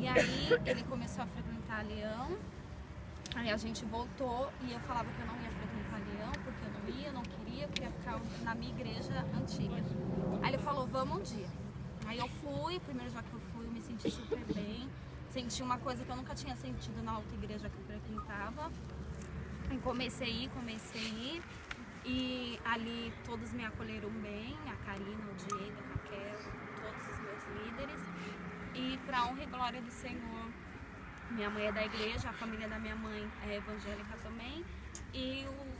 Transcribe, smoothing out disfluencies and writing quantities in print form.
E aí ele começou a frequentar Leão. Aí a gente voltou e eu falava que eu não ia frequentar Leão, porque eu não ia, eu não queria, eu queria ficar na minha igreja antiga. Aí ele falou, vamos um dia. Aí eu fui, primeiro já que eu fui, eu me senti super bem. Senti uma coisa que eu nunca tinha sentido na outra igreja que eu frequentava. Aí comecei a ir. E ali todos me acolheram bem, a Karina, o Diego, a Raquel, todos os meus líderes. E para honra e glória do Senhor, minha mãe é da igreja, a família da minha mãe é evangélica também. E